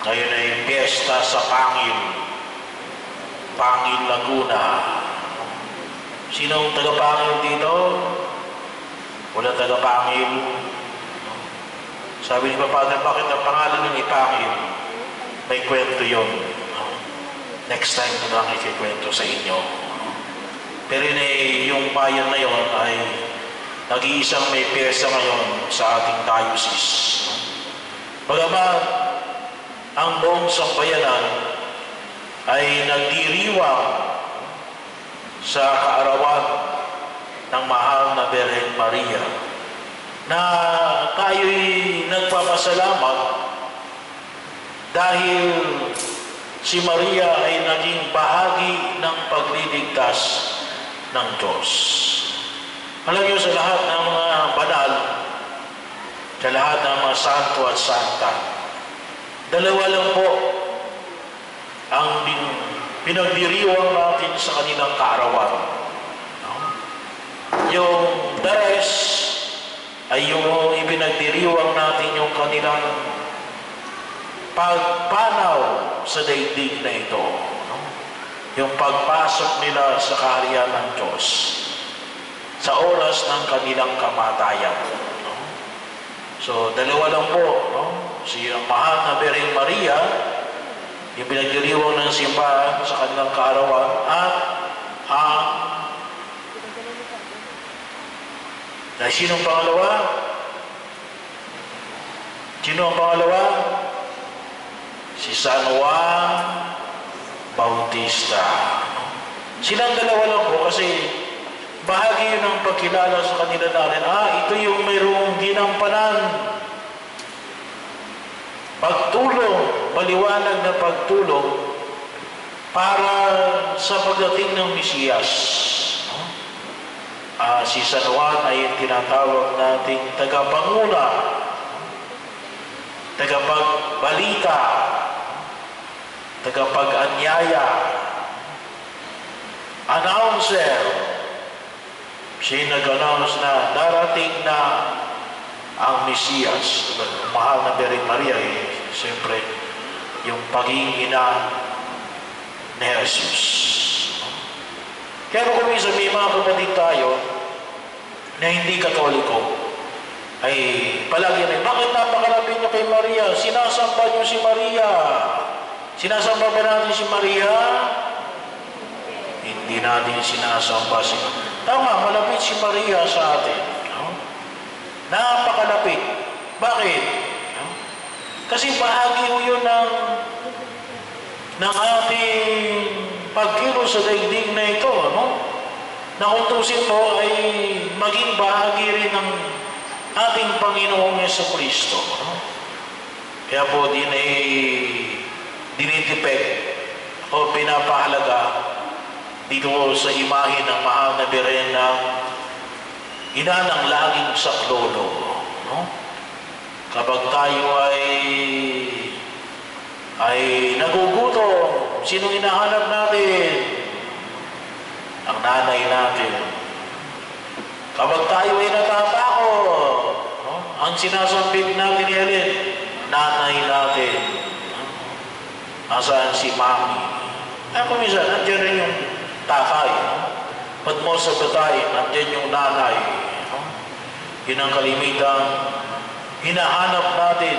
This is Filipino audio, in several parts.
Ngayon ay piyesta sa Pangil, Laguna. Sinong taga-Pangil dito? Wala taga-Pangil. Sabi ni Father, bakit ang pangalan ng Ipangil? May kwento yun. Next time ko lang ikikwento sa inyo. Pero yung bayan na yun ay nag-iisang may piyesta ngayon sa ating diocese. Bagamat ang buong sambayanan ay nagdiriwang sa kaarawan ng mahal na Birhen Maria, na tayo'y nagpapasalamat dahil si Maria ay naging bahagi ng pagliligtas ng Diyos. Alam niyo, sa lahat ng mga banal, sa lahat ng mga santo at santa, dalawa lang po ang pinagdiriwang natin sa kanilang kaarawan. Yung the rest ay yung ibinagdiriwang natin yung kanilang pagpanaw sa daigdig na ito. Yung pagpasok nila sa kaharian ng Diyos sa oras ng kanilang kamatayan. So, dalawa lang po. Si mahal na Birhen Maria, yung pinagdiriwang ng simbahan sa kanilang kaarawan, at sinong pangalawa? Sino ang pangalawa? Si San Juan Bautista. Silang dalawa lang po kasi bahagi yun ng pagkilala sa kanila natin. Ito yung mayroong ginampanan. Pagtulong, maliwanag na pagtulong para sa pagdating ng Mesiyas. Si San Juan ay tinatawag nating tagapanguna, tagapagbalita, tagapag-anyaya, announcer. Siya nag-announce na darating na ang Mesiyas. Mahal na Birhen Maria, siyempre, yung pagiging ina ni Jesus. Kaya kung minsan may mga kapatid tayo na hindi Katoliko, ay palagi na, bakit napakalapit niyo kay Maria? Sinasamba niyo si Maria. Sinasamba ba natin si Maria? Hindi natin sinasamba si Maria. Tama, malapit si Maria sa atin. Napakalapit. Bakit? Kasi bahagi ho yun ng ating pagkilos sa daigdig na ito. Na kung tusin po ay maging bahagi rin ng ating Panginoong Jesucristo. Kaya po dinitipid o pinapahalaga dito sa imahe ng mahal na Birhen ng ina ng laging saklolo. Kapag tayo ay nagugutom, sinong hinahanap natin? Ang nanay natin. Kapag tayo ay natatakot, ang sinasambit natin yan, nanay natin. Nasaan si Mami? Kung minsan, nandiyan rin yung tatay. But most of the time, nandiyan yung nanay. Yun ang kalimitan. Hinahanap natin.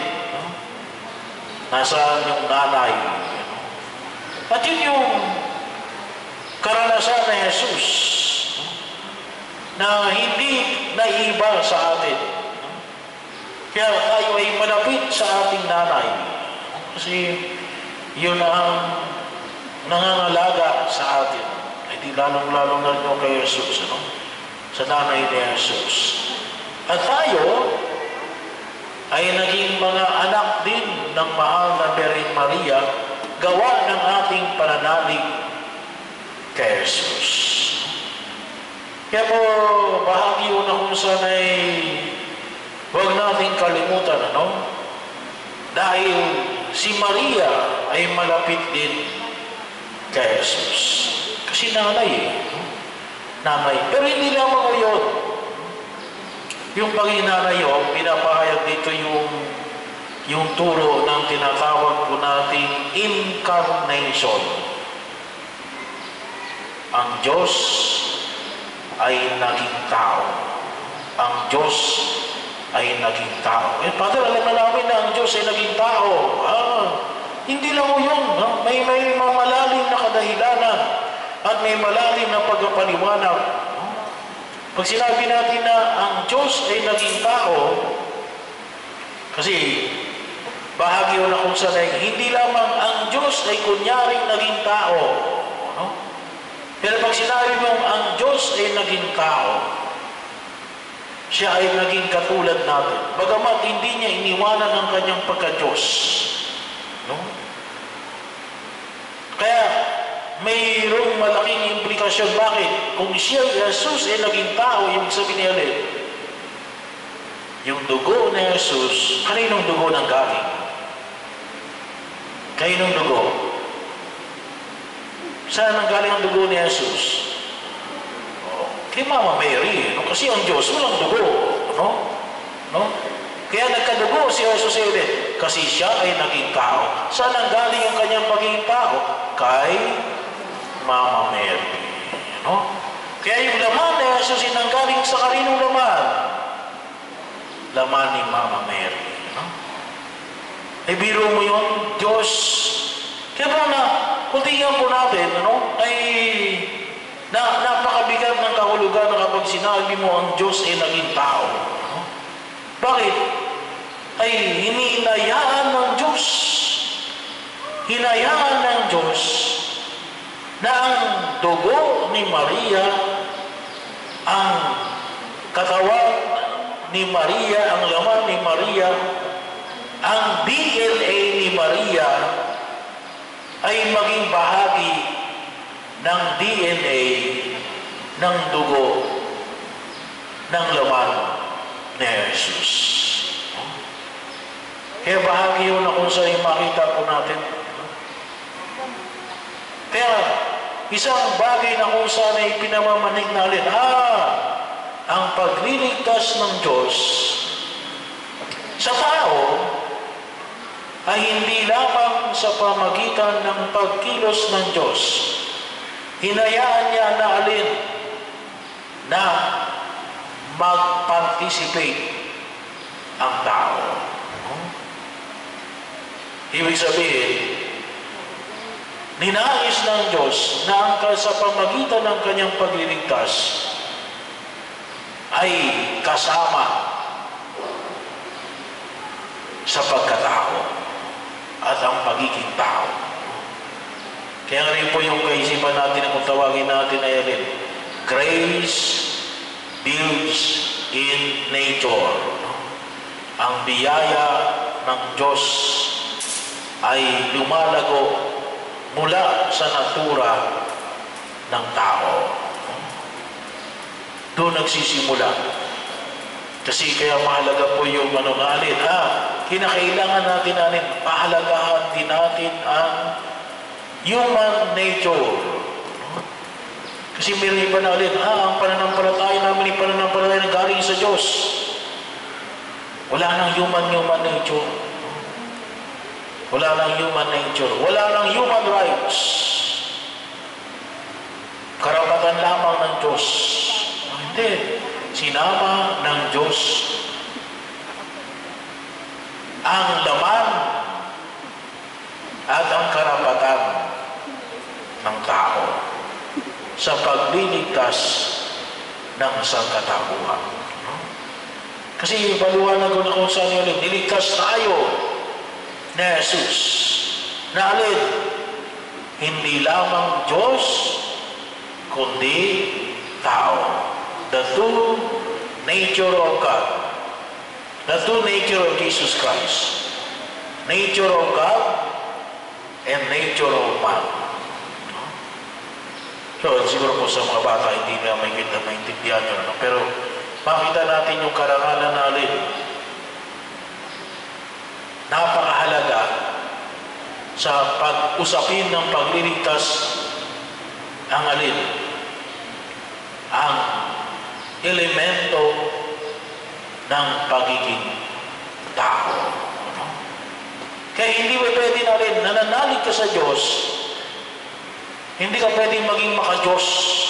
Nasaan yung nanay? At yun yung karanasan na Jesus na hindi naiba sa atin. Kaya tayo ay malapit sa ating nanay. Kasi yun ang nangangalaga sa atin. Ay di lalong-lalong na rin kay Jesus. Sa nanay ni Jesus. At tayo ay naging mga anak din ng mahal na Birhen Maria, gawa ng ating pananalig kay Jesus. Kaya po, bahagi yun na kung saan ay huwag nating kalimutan, dahil si Maria ay malapit din kay Jesus. Kasi nanay nanay. Pero hindi lamang yun. Yung paghinanay yun, pinapahayag dito yung yung turo ng tinatawag po nating incarnation. Ang Diyos ay naging tao. Ang Diyos ay naging tao. Father, alam na namin na ang Diyos ay naging tao. Hindi lang mo yun. May malalim na kadahilanan at may malalim na pagpapaliwanag. Pag sinabi natin na ang Diyos ay naging tao, kasi bahagi yun na kung saan ay hindi lamang ang Diyos ay kunyaring naging tao. Pero pag sinabi mong ang Diyos ay naging tao, siya ay naging katulad natin. Bagamat hindi niya iniwanan ang kanyang pagka-Diyos. Kaya, mayroong malaking implikasyon. Bakit? Kung siya, Jesus, ay naging tao, yung sabi niya ulit, yung dugo ni Jesus, kaninong dugo nang galing? Kaninong dugo? Saan nang galing ang dugo ni Jesus? Kay Mama Mary, kasi ang Diyos walang dugo. Kaya nagkadugo si Jesus ulit, kasi siya ay naging tao. Saan nang galing ang kanyang pagiging tao? Kay Mama Mary. Kaya yung laman ni Jesus ay nanggaling sa kaninong laman? Laman ni Mama Mary. Ay biro mo yun, Diyos. Kaya ba na, kung tingnan po natin, ay napakabigat ng kahulugan na kapag sinabi mo ang Diyos ay naging tao. Bakit? Ay hinayaan ng Diyos. Hinayaan ng Diyos na ang dugo ni Maria, ang katawan ni Maria, ang laman ni Maria, ang DNA ni Maria ay maging bahagi ng DNA ng dugo ng laman ni Jesus. Kaya bahagi yun na kung saan makita po natin. Kaya isang bagay na kung saan ay pinamamanig natin, ang pagliligtas ng Diyos sa tao ay hindi lamang sa pamagitan ng pagkilos ng Diyos. Hinayaan niya na alin na mag-participate ang tao. Ibig sabihin, ninais ng Diyos na sa pamagitan ng kanyang pagliligtas ay kasama sa pagkatao at ang pagiging tao. Kaya rin po yung kaisipan natin na kung tawagin natin ay alin, grace builds in nature. Ang biyaya ng Diyos ay lumalago mula sa natura ng tao. Doon nagsisimula. Kasi kaya mahalaga po yung alin. Kinakailangan natin pahalagahan din natin ang human nature. Kasi meron iba na alin, ang pananampalataya namin yung pananampalataya na galing sa Diyos. Wala nang human nature. Wala nang human nature. Wala nang human rights. Karapatan lamang ng Diyos. Hindi. Sinama ng Diyos ang laman at ang karapatan ng tao sa pagliligtas ng sangkatauhan. Kasi paliwanag ko na kung saan yun, niligtas tayo ni Jesus na alin, hindi lamang Diyos kundi tao. The two nature of God, the two nature of Jesus Christ, nature of God and nature of man. So, siguro po sa mga bata hindi na maintindihan nyo, pero makita natin yung karangalan natin. Napakahalaga sa pag-usapin ng pagliligtas ang alin, ang elemento ng pagiging tao. Kaya hindi mo pwede na rin, nananalig ka sa Diyos, hindi ka pwedeng maging maka-Diyos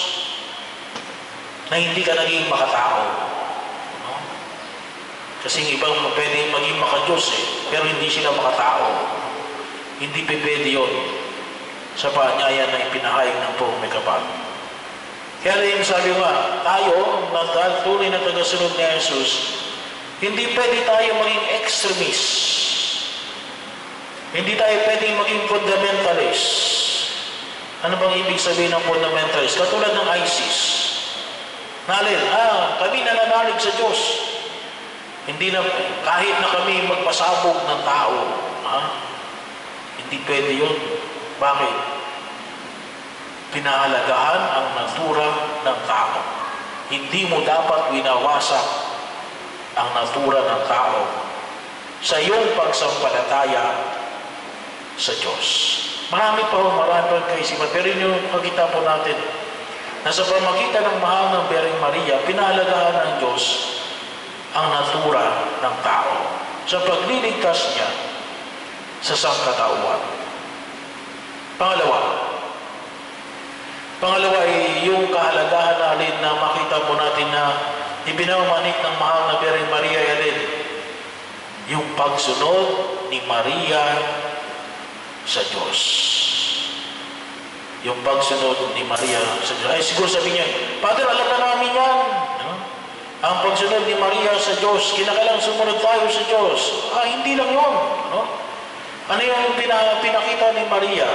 na hindi ka naging makatao. No? Kasi ibang pwedeng maging maka-Diyos pero hindi sila makatao. Hindi pwede yun sa paanyaya na ipinahayag ng Poong May Kapal. Kaya rin sabi nga, tayo, na tunay na tagasunod ni Jesus, hindi pwede tayo maging extremist. Hindi tayo pwedeng maging fundamentalist. Ano bang ibig sabihin ng fundamentalist? Katulad ng ISIS. Nalin, kami nananalig sa Diyos. Hindi na, kahit na kami magpasabog ng tao. Hindi pwede yun. Bakit? Pinahalagahan ang natura ng tao. Hindi mo dapat winawasak ang natura ng tao sa iyong pagsampalataya sa Diyos. Marami pa kaisipan, pero yun yung makita po natin na sa pamagitan ng mahal ng Bereng Maria, pinahalagahan ng Diyos ang natura ng tao sa pagliligtas niya sa sangkatauhan. Pangalawa ay yung kahalagahan natin na makita po natin na ibinamanik ng mahal na Bereng Maria alin, yung pagsunod ni Maria sa Diyos. Yung pagsunod ni Maria sa Diyos. Ay, siguro sabi niya, Father, alam na namin yan. Ang pagsunod ni Maria sa Diyos, kinakailangan sumunod tayo sa Diyos. Hindi lang yun. Ano yung pinakita ni Maria?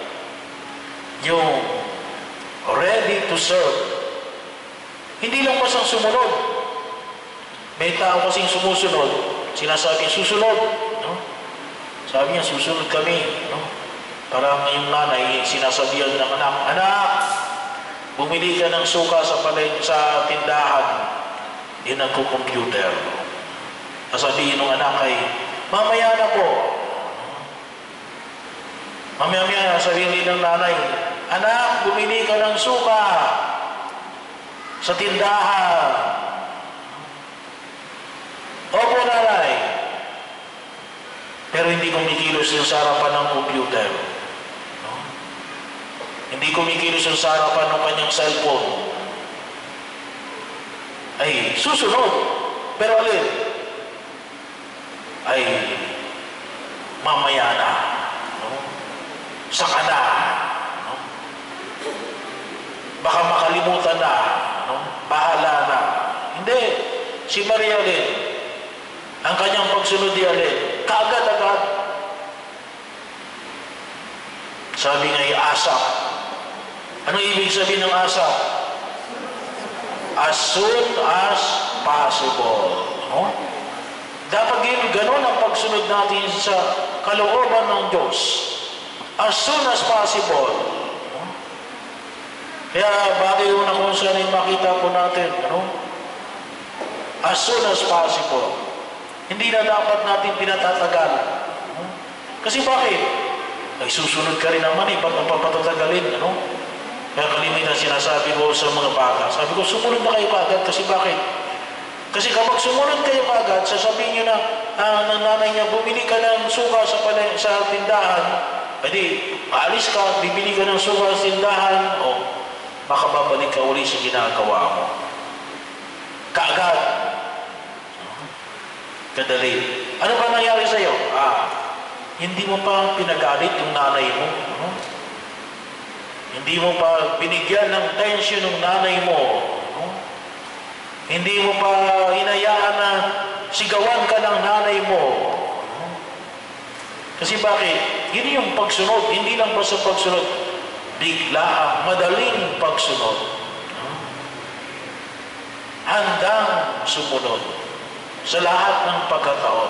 Yung ready to serve. Hindi lang pasang sumunod. May tao kasing sumusunod, sinasabi, susunod. Sabi niya, susunod kami. Parang yung nanay, sinasabihan ng anak, anak, bumili ka ng suka sa tindahan. Hindi nagko-computer. Sabihin ng anak ay, mamaya na po. Mamaya sabihin ng nanay, anak, bumili ka ng suka sa tindahan. Opo, nanay. Pero hindi kumikilos yung sa harapan ng computer. Hindi kumikilos yung sa harapan ng kanyang cellphone. Ay, susunod. Pero alin? Ay, mamaya na. Saka na. Baka makalimutan na. Bahala na. Hindi. Si Maria alin, ang kanyang pagsunod di alin, kaagad-agad. Sabi nga asap. Ano ibig sabihin ng asap? As soon as possible. Dapat gano'n ang pagsunod natin sa kalooban ng Diyos. As soon as possible. Kaya bagay yung na kung saan ay makita po natin. As soon as possible. Hindi na dapat natin pinatatagal. Kasi bakit? Ay susunod ka rin naman ba't napapatatagalin? Kaya kalimitan sinasabi ko sa mga bata, sabi ko, sumunod na kayo kaagad. Kasi bakit? Kasi kapag sumunod kayo kaagad, sasabihin nyo na ng nanay niya, bumili ka ng suka sa tindahan, edi, aalis ka, bibili ka ng suka sa tindahan, baka babalik ka uli sa ginagawa mo. Kaagad. Kadali. Ano ba nangyari sa'yo? Hindi mo pa pinagalit yung nanay mo. Hindi mo pa binigyan ng tensyon ng nanay mo. Hindi mo pa hinayaan na sigawan ka ng nanay mo. Kasi bakit? Yun yung pagsunod. Hindi lang basta pagsunod. Biglaan, madaling pagsunod. Handang sumunod sa lahat ng pagkataon.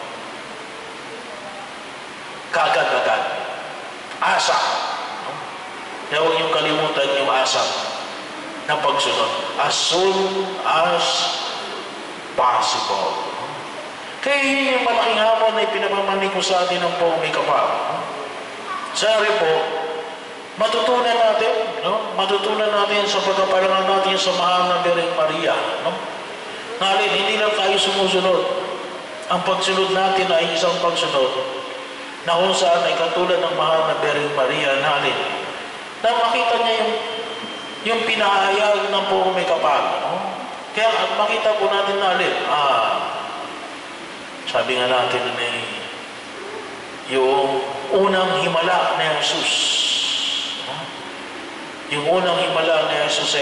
Kaagad-agad. Asa. Kaya huwag niyong kalimutan yung asap na pagsunod. As soon as possible. Kaya yun yung malaking hamon na ipinapamanig ko sa atin ng Poong May Kapal. Sorry po, matutunan natin, matutunan natin sa pagkaparangal natin sa mahal na Bereng Maria. Ngalin, hindi lang tayo sumusunod. Ang pagsunod natin ay isang pagsunod na kung saan ay katulad ng mahal na Birheng Maria natin, na makita niya yung pinahayag ng puro may kapal. No? Kaya at makita po natin na sabi nga natin yung unang himala na Jesus. No? Yung unang himala na Jesus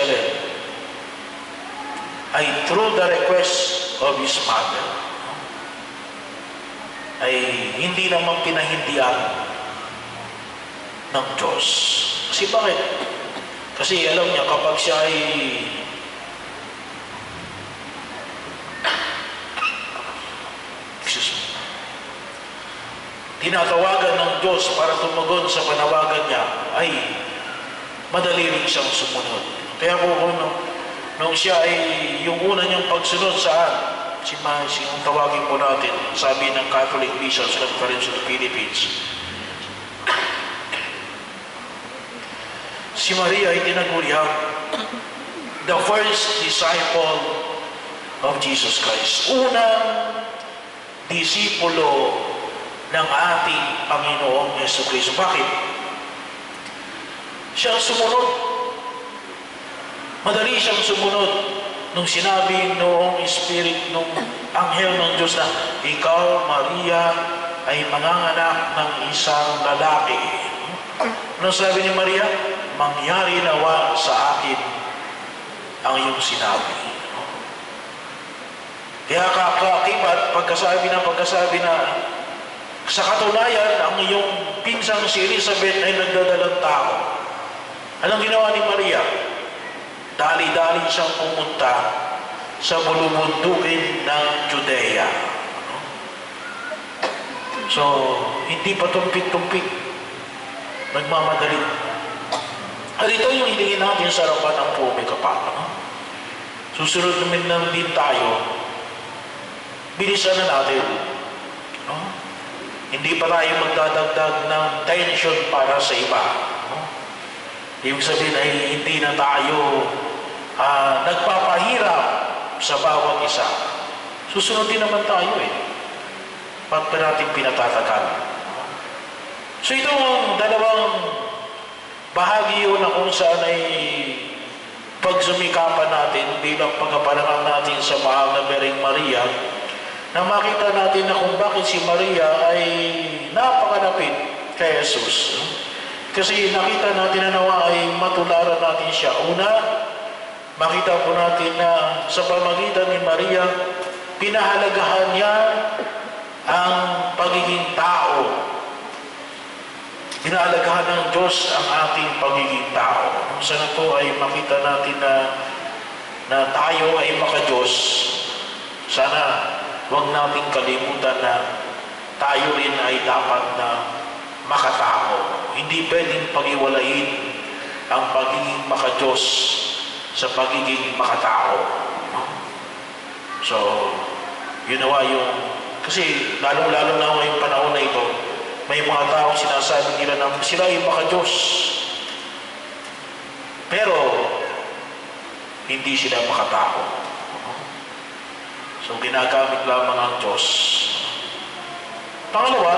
ay through the request of His Mother. No? Ay hindi naman pinahindihan ng Diyos. Kasi bakit? Kasi alam niya kapag siya ay tinatawagan ng Diyos para tumugon sa panawagan niya, ay madali rin siyang sumunod. Kaya po nung siya ay yung una niyang pagsunod saan, yung tawagin po natin, sabi ng Catholic Bishops Conference of the Philippines, si Maria ay tinagurihan the first disciple of Jesus Christ. Unang disipulo ng ating Panginoong Jesucristo. Bakit? Siya sumunod. Madali siyang sumunod nung sinabi noong Spirit, nung anghel ng Diyos na, ikaw, Maria, ay manganganak ng isang lalaki. Ano sabi ni Maria? Mangyari nawa sa akin ang iyong sinabi. Kaya kaakibat, pagkasabi na sa katunayan, ang iyong pinsang si Elizabeth ay nagdadalang tao. Anong ginawa ni Maria? Dali-dali siyang pumunta sa bulubundukin ng Judea. So, hindi pa tumpik-tumpik. Nagmamadali. At ito yung hilingin natin sa harapan ng may kapal. Susunod naman lang din tayo. Bilisan na natin. Hindi pa tayo magdadagdag ng tension para sa iba. Ibig sabihin ay hindi na tayo nagpapahirap sa bawat isa. Susunod din naman tayo Ba't pa natin pinatatagal? So itong dalawang bahagi yun na kung saan ay pagsumikapan natin bilang pagkapalangan natin sa mahal na Birheng Maria, na makita natin na kung bakit si Maria ay napakalapit kay Jesus. Kasi nakita natin na nawa ay matularan natin siya. Una, makita po natin na sa pamagitan ni Maria, pinahalagahan niya ang pagiging tao. Pinahalagahan ng Diyos ang ating pagiging tao. Sana po ay makita natin na tayo ay maka-Diyos. Sana huwag nating kalimutan na tayo rin ay dapat na makatao. Hindi pwedeng pag-iwalayin ang pagiging maka-Diyos sa pagiging makatao. So, yun nawa yung... Kasi lalong-lalo na ngayong panahon na ito, may mga tao sinasabi nila na sila ay maka-Diyos. Pero, hindi sila makatao. So, ginagamit lamang ang Diyos. Pangalawa,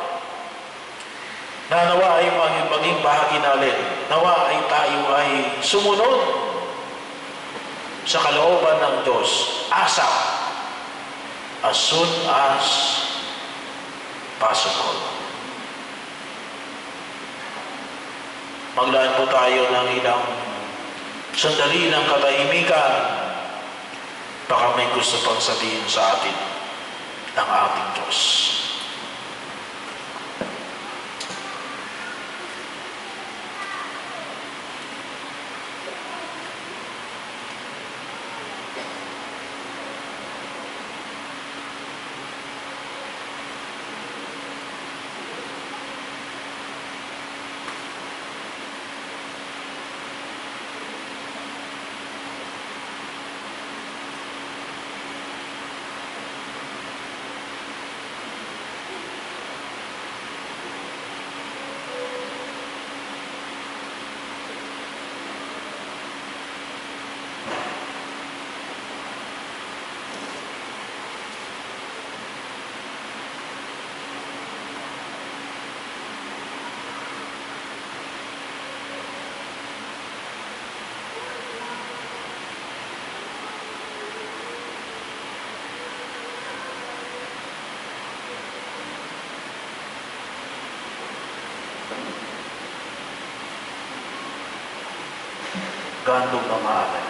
na nawa ay maging bahagi natin. Nawa ay tayo ay sumunod sa kalooban ng Diyos. ASAP. As soon as possible. Maglaan po tayo ng ilang sandali ng katahimikan. Baka may gusto pang sabihin sa atin ng ating Diyos. gandong ng alay.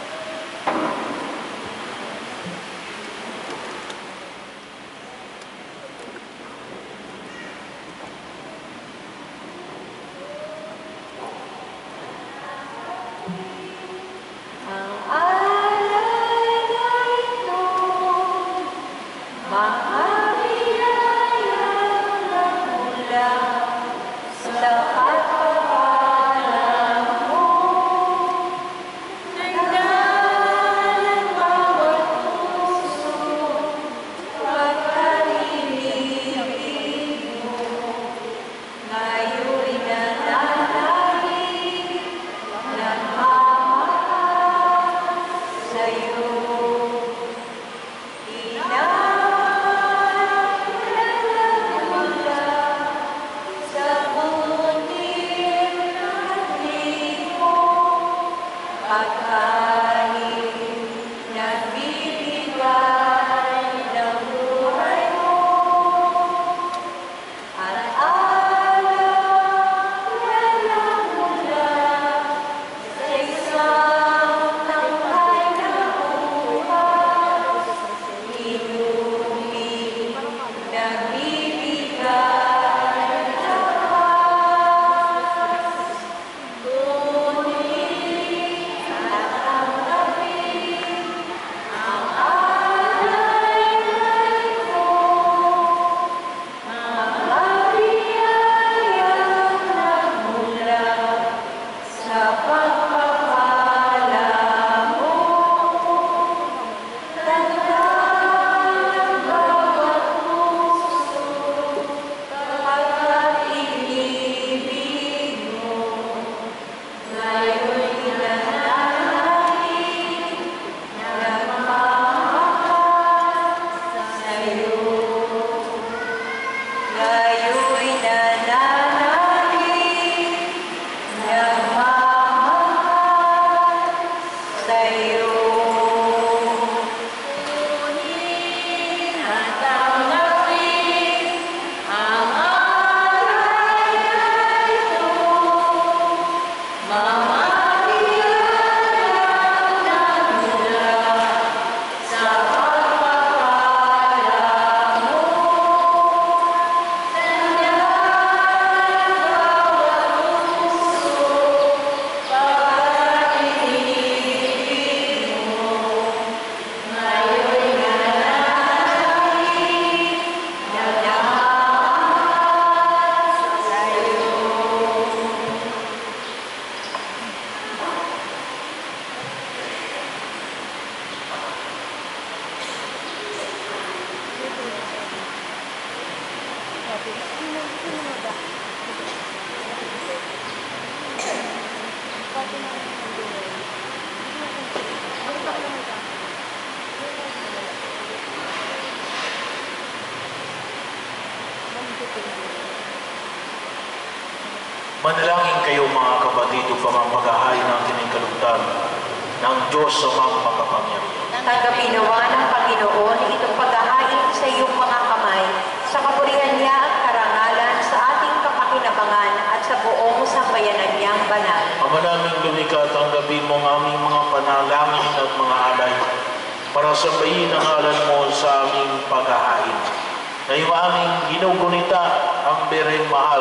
Manalangin kayo mga kapatid upang ang paghahain natin ay kalugdan ng Diyos sa mga makapangyarihan. Tanggapin nawa ng Panginoon itong paghahain sa iyong mga kamay, sa kapurihan niya at karangalan, sa ating kapakinabangan at sa buong sambayanan niyang banal. Ama naming lumikha, tanggapin mo ang aming mga panalangin at mga alay para sambahin ang ngalan mo sa aming paghahain. Na yung aming ginugunita ang bereng mahal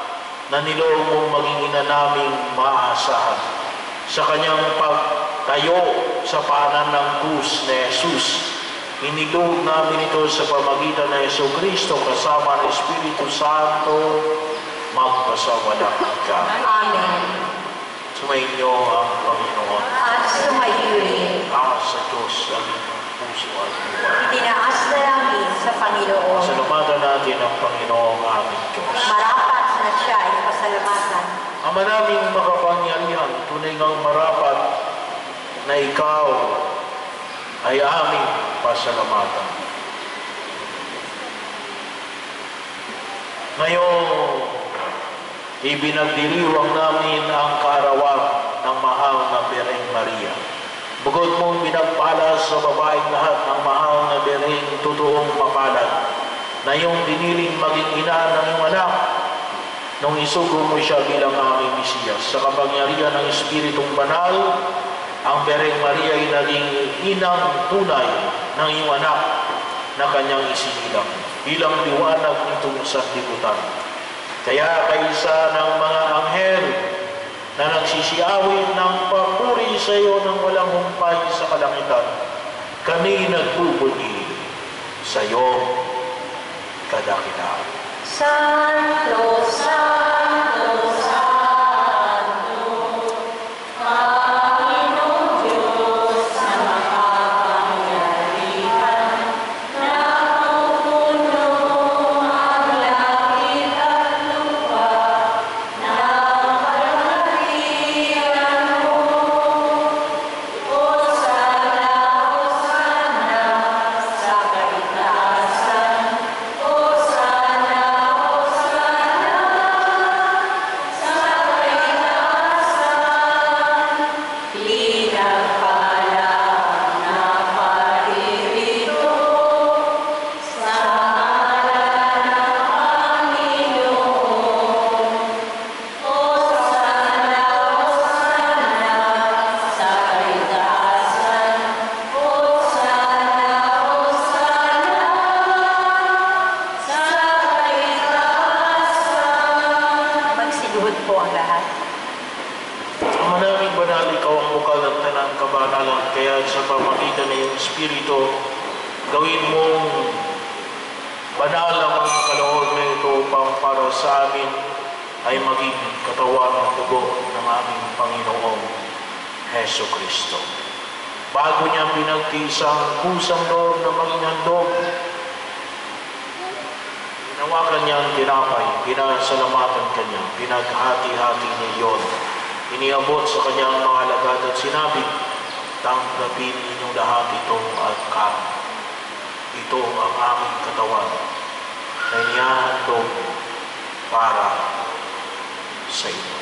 na niloob mong maging ina naming maaasahan. Sa kanyang pagtayo sa paanan ng krus ni Jesus, iniloob namin ito sa pamagitan ng Jesucristo kasama ng Espiritu Santo, magpasawalang hanggan. Amen. Sumainyo ang Panginoon. At sumayo rin. Sa Diyos ang puso at buhay. Itinaas na namin sa Panginoon. Pasalamatan natin ang Panginoon aming Diyos. Marapat na siya ay pasalamatan. Ama naming makapangyarihan, tunay ngang marapat na ikaw ay aming pasalamatan. Ngayon, ibinagdiriwang namin ang kaarawan ng mahal na Birheng Maria. Bukod mong binagpala sa babaeng lahat ng mahal na Birheng totoong mapalad, na iyong diniling maging ina ng iyong anak, nung isugo mo siya bilang aming Mesiyas. Sa kapangyarihan ng Espiritong Banal, ang Bereng Maria ay naging inang tunay ng iyong anak na kanyang isinilang bilang liwanag nitong sanlibutan. Kaya kaysa ng mga anghel na nagsisiawit ng papuri sa iyo ng walang humpay sa kalangitan, kami nagbubuni sa iyo kadakilaan. Santo, Santo, Santo, Panginoong Diyos na makapangyarihan, napupuno ang langit at lupa ng kaluwalhatian mo. Hosana, Hosana, sa kaitaasan. Hosana, Hosana, sa kaitaasan. Pinagpala ang naparirito sa ngalan ng Panginoon. Hosana, Hosana, sa kaitaasan. Hosana, Hosana, sa kaitaasan. Magsiluhod po ang lahat. Ang manaming banal, ikaw ang bukal ng tanang kabanalan, kaya sa pamagitan ng iyong Espiritu, gawin mong banal ang mga kaloob na ito upang para sa amin ay maging katawan at dugo ng aming Panginoong Heso Kristo. Bago niya pinagtisang kusang loob na maging handog, ginawakan niya ang tinapay, pinasalamatan kanya, pinaghati-hati niya iyon. Iniabot sa kanyang mga alagad at sinabi, tanggapin ninyong lahat ito at kanin. Ito ang aming katawan na inihahandog para sa inyo.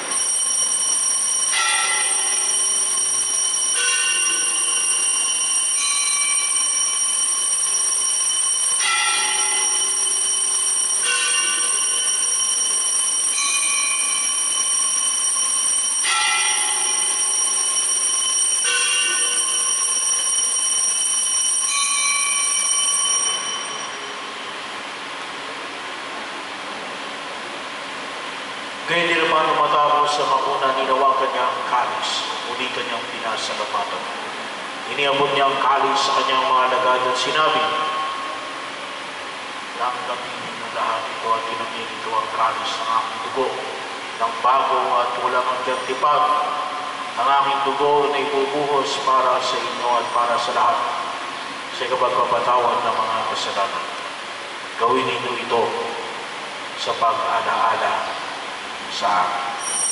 Kaya di naman matapos sa makuna, ninawakan niya ang kalis, muli kanyang pinasalamatan. Iniabot niya ang kalis sa kanyang mga alagad at sinabi, tanggapin ninyo lahat ito at inumin ito ang kalis ng aking dugo, ng bago at walang hanggang tipag. Ang aking dugo na ibubuhos para sa inyo at para sa lahat sa kapagpapatawad ng mga kasalanan. Gawin ninyo ito sa pag-alaala sa akin.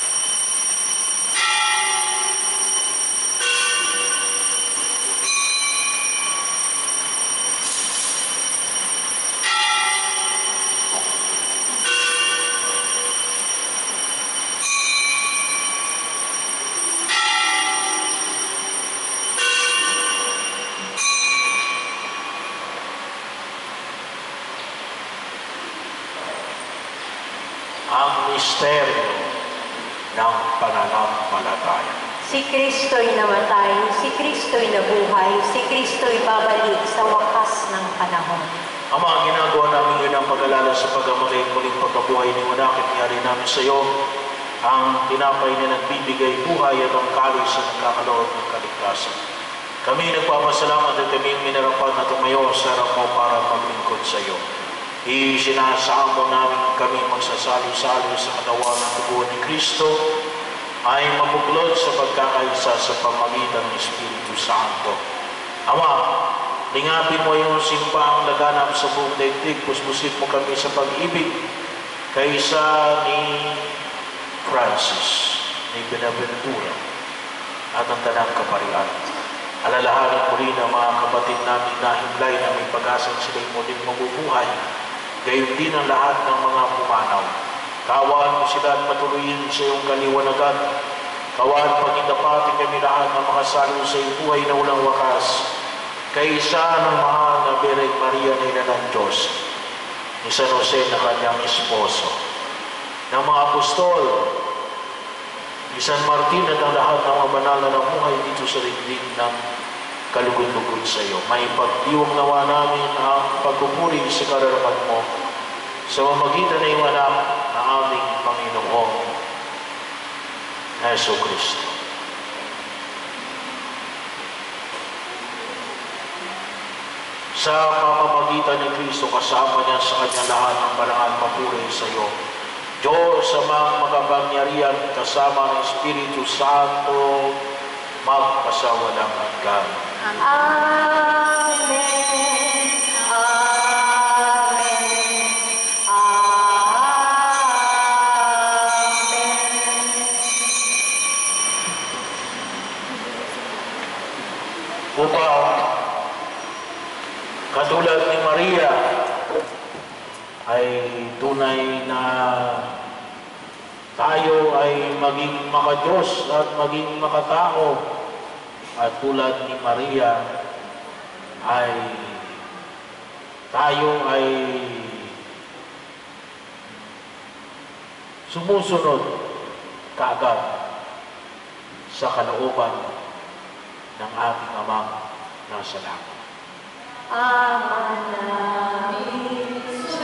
Ang misteryo ng pananampalataya. Si Kristo'y namatay, si Kristo'y nabuhay, si Kristo'y babalik sa wakas ng panahon. Ama, ginagawa namin yun ang pag-alala sa pagkamatay at muling pagkabuhay ni Manakit. Niyari namin sa iyo ang tinapay na nagbibigay buhay at ang kalis na nagkakaloob ng kaligtasan. Kami nagpapasalamat at kami minarapat na tumayo sa harap mo para maglingkod sa iyo. Isinasamo namin kami magsasalo-salo sa katawan ng dugo ni Kristo ay mabuklod sa pagkakaisa sa pamagitan ng Espiritu Santo. Ama, lingapin mo yung simpaang laganap sa buong daigdig, puspusin mo kami sa pag-ibig kaysa ni Francis, ni Benaventura, at ang tanang kaparian. Alalahanin mo rin ang mga kapatid namin na himlay na may pag-asang sila'y muling mabubuhay, gayon din ang lahat ng mga pumanaw. Kawaan mo sila at patuloyin sa iyong kaliwanagan. Kawaan pagindapati kami lahat na makasalo sa iyong buhay na walang wakas. Kaysa ng mahal na Bereng Maria na ina ng Diyos, ni San Jose na kanyang esposo, ng mga apostol, ni San Martin at ang lahat ng mga banal na namuhay dito sa digdig ng kalugod-lugod sa iyo. May pagdiwang nawa namin ang pagpupuri sa kararaman mo sa mamagitan ng iyong anak na aming Panginoong Yesu Kristo. Sa pamamagitan ni Kristo, kasama niya sa kanyang lahat ng parangal papuri sa iyo. Diyos sa mga makapangyarihan, kasama ng Espiritu Santo, magpasawalang hanggan. Amen. Amen. Amen. Upang katulad ni Maria ay tunay na tayo ay maging makadiyos at maging makatao, at tulad ni Maria ay tayo ay sumusunod kaagad sa kalooban ng ating Amang nasa langit. Ama namin,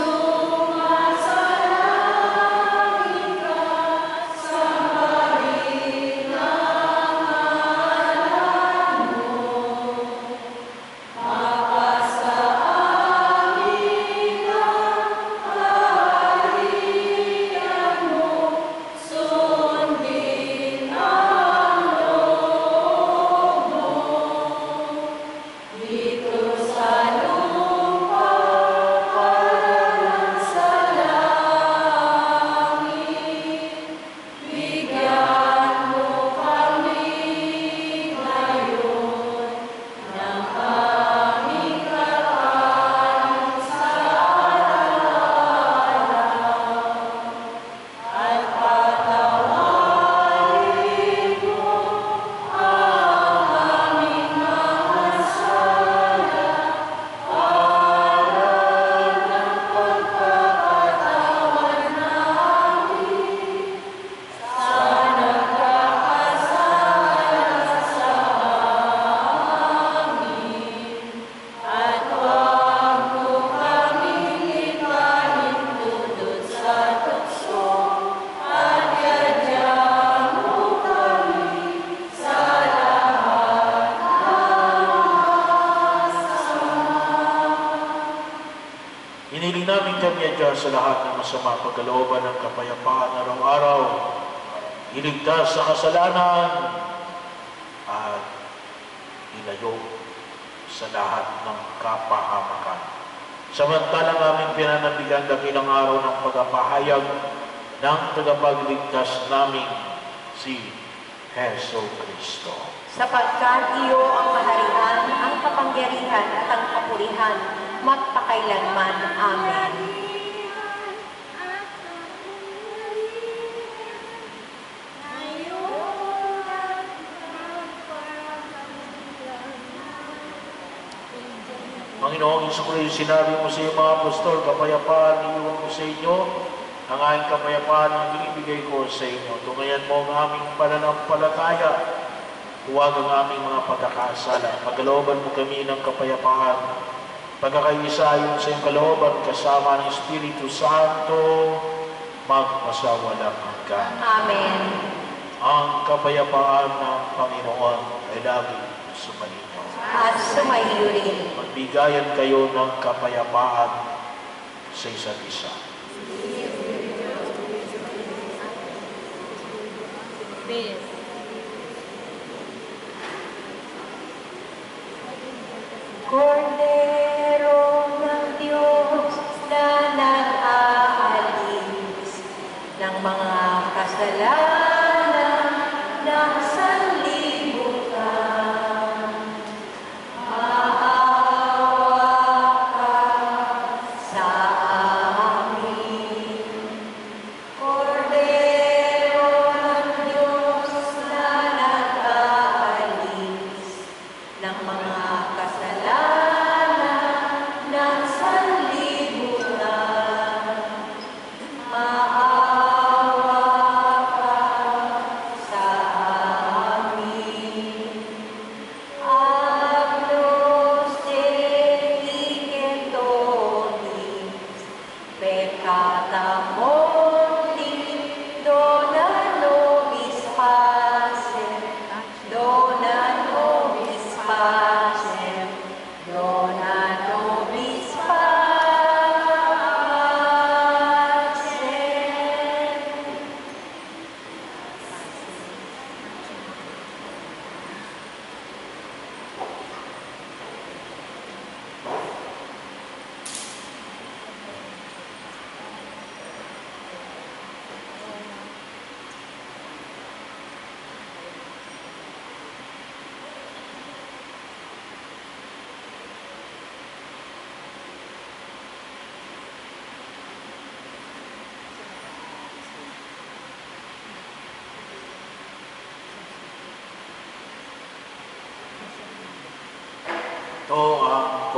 hiniling namin kami dyan sa lahat ng masama pagkalooban ng kapayapaan araw-araw, iligtas sa kasalanan, at ilayo sa lahat ng kapahamakan. Samantalang aming pinanabigan dakilang araw ng pagpapahayag ng tagapagligtas namin, si Jesu Kristo. sapagkat iyo ang kaharian, ang kapangyarihan at ang kapurihan, magpakailanman. Amen. Panginoong Jesucristo, sinabi mo sa iyong mga apostol, kapayapaan iniwan ko sa inyo, ang aking kapayapaan ang binibigay ko sa inyo. Tungayan mo ang aming pananampalataya, huwag ang aming mga pagkakasala. Pagkalooban mo kami ng kapayapaan, pagkakaisa ayon sa iyong kalooban, kasama ng Espiritu Santo, magpasawalang hanggan. Amen. Ang kapayapaan ng Panginoon ay lagi sumainyo. At sumaiyo rin. Magbigayan kayo ng kapayapaan sa isa't isa. Kordero ng Diyos na nag-aalis ng mga kasalanan ng sanlibutan, maawa ka sa amin. Kordero ng Diyos na nag-aalis ng mga kasalanan ng sanlibutan, maawa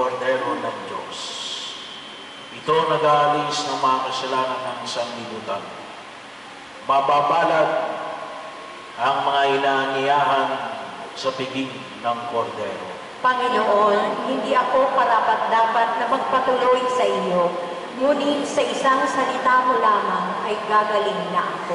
kordero ng Diyos. Ito nag-aalis ng mga kasalanan ng sanlibutan. Mababalad ang mga inaanyayahan sa piging ng kordero. Panginoon, hindi ako karapat-dapat na magpatuloy sa iyo, ngunit sa isang salita mo lamang ay gagaling na ako.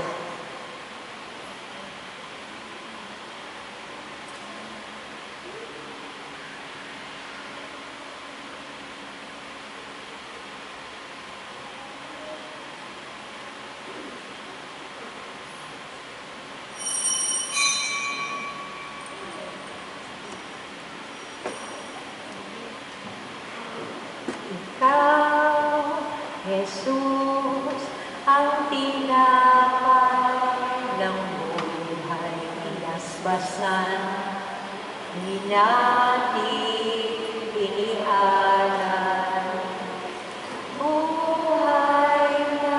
Ikaw, Jesus, ang tinapay ng buhay, inasbasan, di natin inialam. Buhay na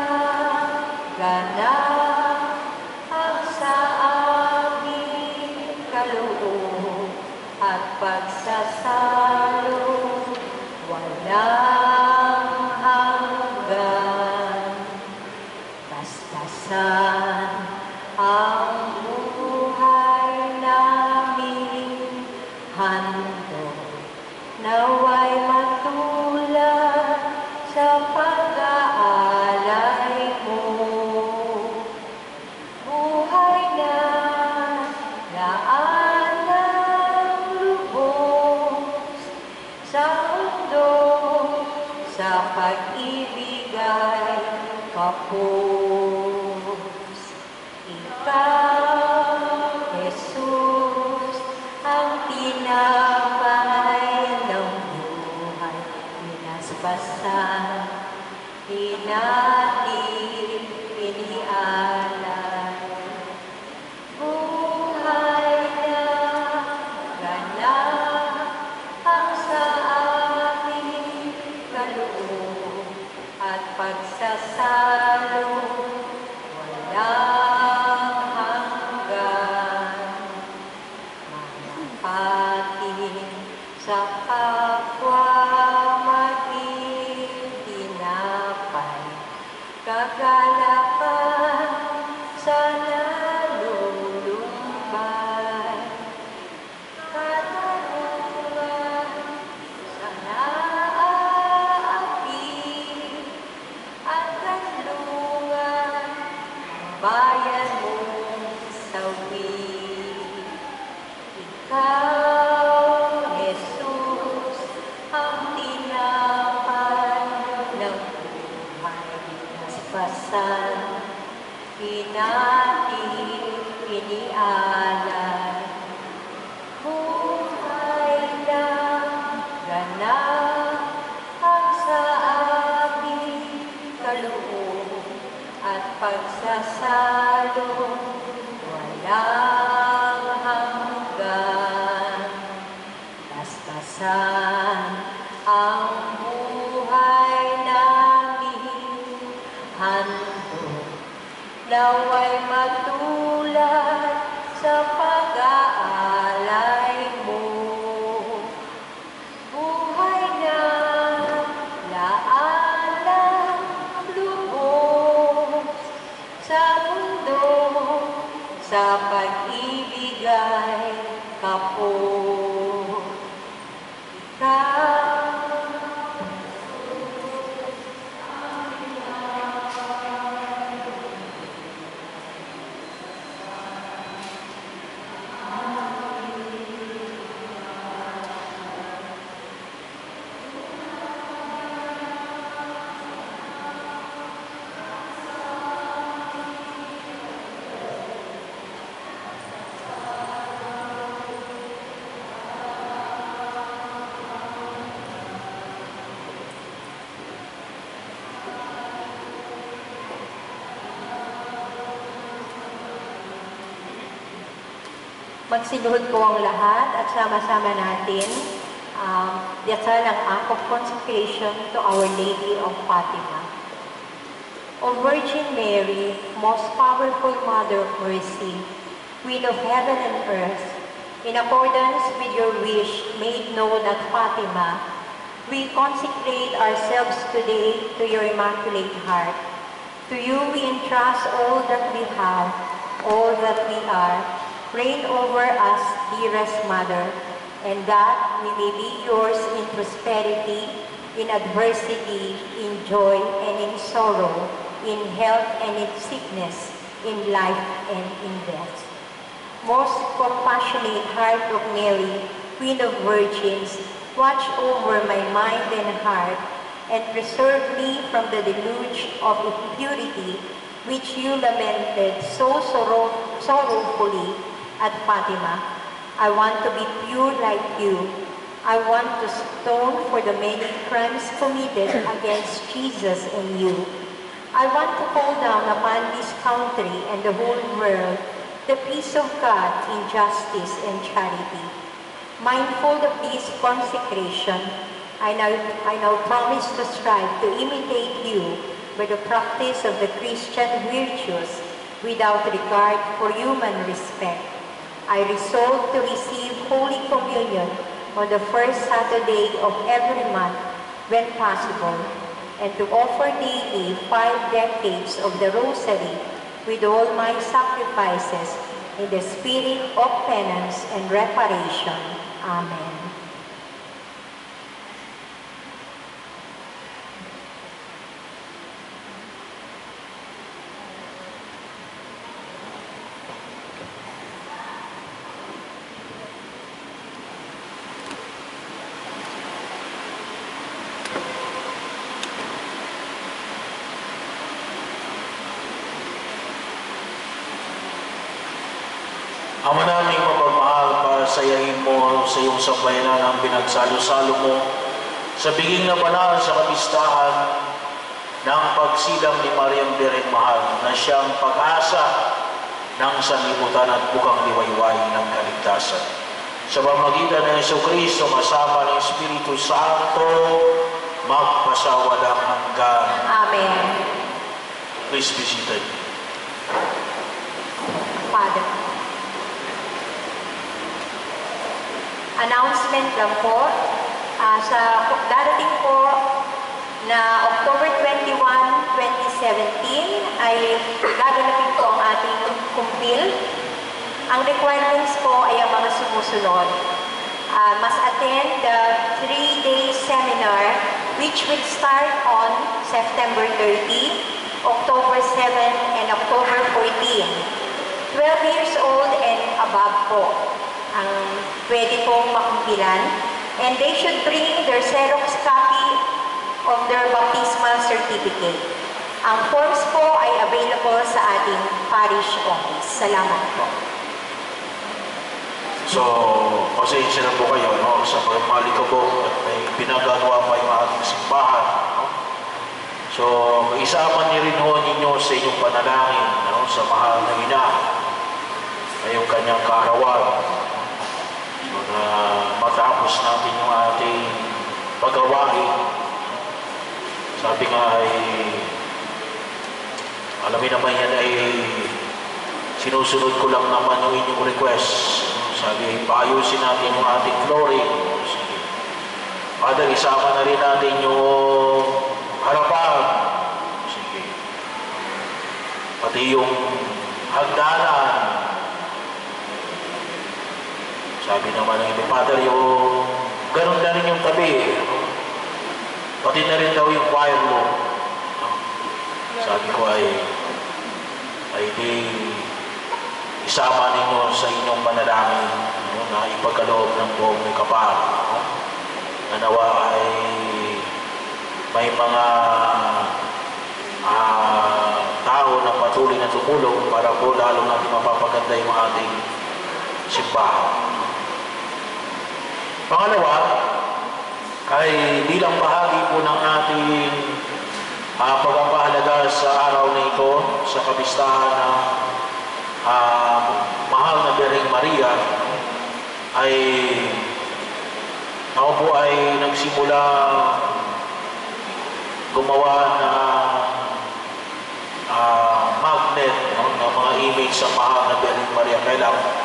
ganap ang sa aming kaloob at pagsasalo, walang hanggan. Bastasan ang buhay namin, handog naway matulad sa pag-aalay mo. Buhay na laan ng lubos sa mundo, sa pag-ibig ay kapos. Ikaw, Jesus, ang tinapay ng buhay, inasbasan, di natin inialay. Buhay na ganap ang sa aming kaloob at pagsasalo, walang hanggan. Manampatin sa kapwa maging tinapay, kagalakan sa nalulumbay, katarungan sa naaapi, at kanlungan ang bayan mong sawi. Ikaw, Jesus, ang tinapay ng buhay, inasbasan, di natin inialay. Buhay na ganap ang sa aming kaloob at pagsasalo, walang hanggan. Bastasan ang buhay namin, handog naway matulad sa pag-aalay mo. Buhay na laan ng lubos sa mundo, sa pag-ibig ay kapos. Ikaw, magsinuhod po ang lahat at sama-sama natin dasal ang act of consecration to Our Lady of Fatima. O Virgin Mary, most powerful Mother of Mercy, Queen of heaven and earth, in accordance with your wish made known at Fatima, We consecrate ourselves today to your Immaculate Heart. To you we entrust all that we have, all that we are. Reign over us, dearest Mother, and that we may be yours in prosperity, in adversity, in joy and in sorrow, in health and in sickness, in life and in death. Most compassionate Heart of Mary, Queen of Virgins, watch over my mind and heart, and preserve me from the deluge of impurity which you lamented so sorrowfully at Fatima. I want to be pure like you. I want to atone for the many crimes committed against Jesus and you. I want to call down upon this country and the whole world the peace of God in justice and charity. Mindful of this consecration, I now promise to strive to imitate you by the practice of the Christian virtues without regard for human respect. I resolve to receive Holy Communion on the first Saturday of every month when possible, and to offer daily 5 decades of the Rosary with all my sacrifices in the spirit of penance and reparation. Amen. Ama naming mapagmahal, pasayahin mo sa iyong sambayanan ang pinagsalo-salo mo sa biging na banal sa kapistahan ng pagsilang ni Mariang Birheng Mahal na siyang pag-asa ng sanlibutan at bukang liwayway ng kaligtasan. Sa pamamagitan ng Jesucristo, kasama ng Espiritu Santo, magpasawalang hanggan. Amen. Please be seated. Father. Announcement lang po, sa darating po na October 21, 2017 ay gaganapin po ang ating kumpil. Ang requirements po ay ang mga sumusunod. Must attend the 3-day seminar which will start on September 30, October 7, and October 14. 12 years old and above po ang pwede pong makumpilan, and they should bring their Xerox copy of their baptismal certificate. Ang forms po ay available sa ating parish office. Salamat po. So, pasensya na po kayo, no? Sa pagmalikabok at may pinagagawa pa yung ating simbahan, no? So, isama niyo rin ho ninyo sa inyong panalangin, no? Sa mahal na ina, ngayong kanyang kaarawan. Na matapos natin yung ating paggawain. Sabi nga ay alamin naman yan ay sinusunod ko lang naman yung inyong request. Sabi, paayusin natin yung ating flooring. Sige. Father, isama na rin natin yung harapan. Sige. Pati yung hagdanan. Sabi naman ng ibang Father, yung ganun na rin yung tabi. Pati na rin daw yung choir mo. Sabi ko ay di isama ninyo sa inyong panalangin, na ipagkaloob ng buong may kapal. Na nawa ay may mga tao na patuloy na tumulong para po lalo natin mapapaganda yung ating simbahan. Pangalawa, ay bilang bahagi po ng ating pagpapahalaga sa araw na ito, sa kapistahan ng Mahal na Birheng Maria, ay ako po ay nagsimula gumawa ng magnet, no, ng mga image sa Mahal na Birheng Maria. Kailang